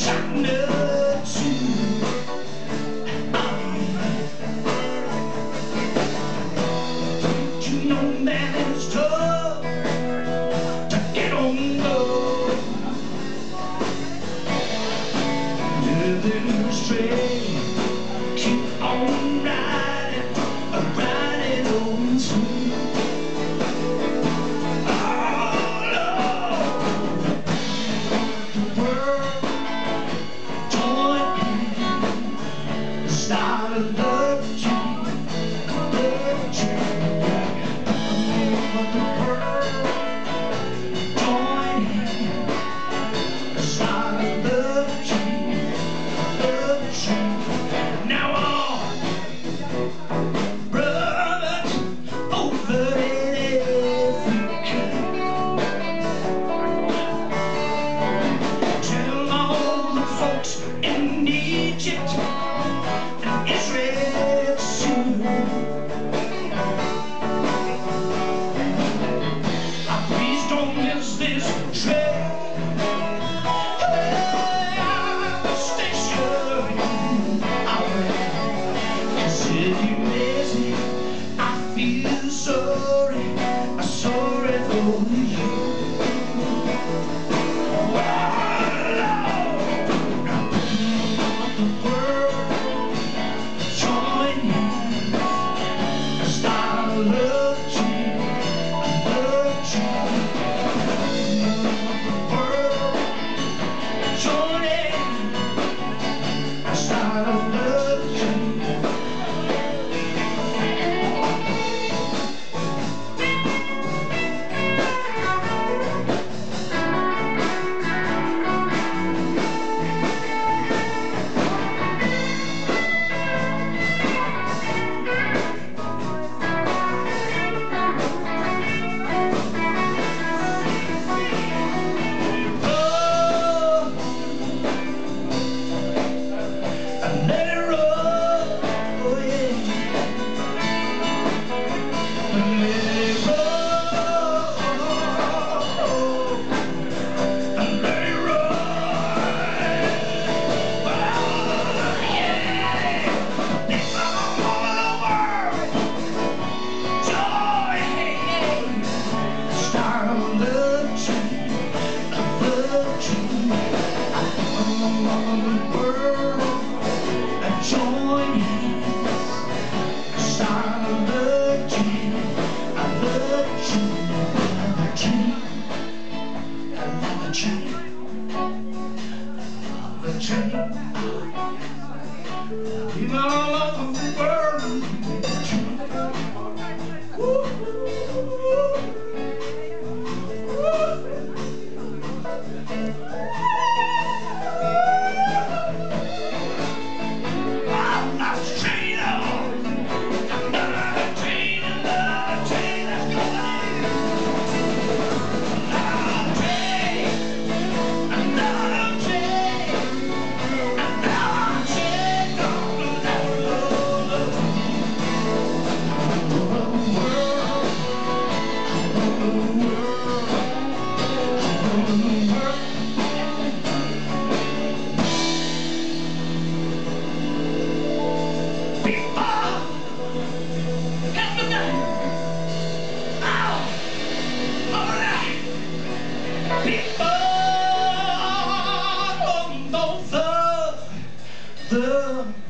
Keep on riding, riding on through. All over the world, join hands, start a love dream, love dream. All over the world, join hands, start a love dream, love dream. Now all brothers over in Africa, tell all the folks in Egypt and Israel soon. Please don't miss this train. Sorry for you. All over the world, join hands, start a love dream, a love dream. All over the world, join hands, start a love dream. People all over the world, I'm not straight on. Another train, that's coming. Another train, another train, another train going down the people on both the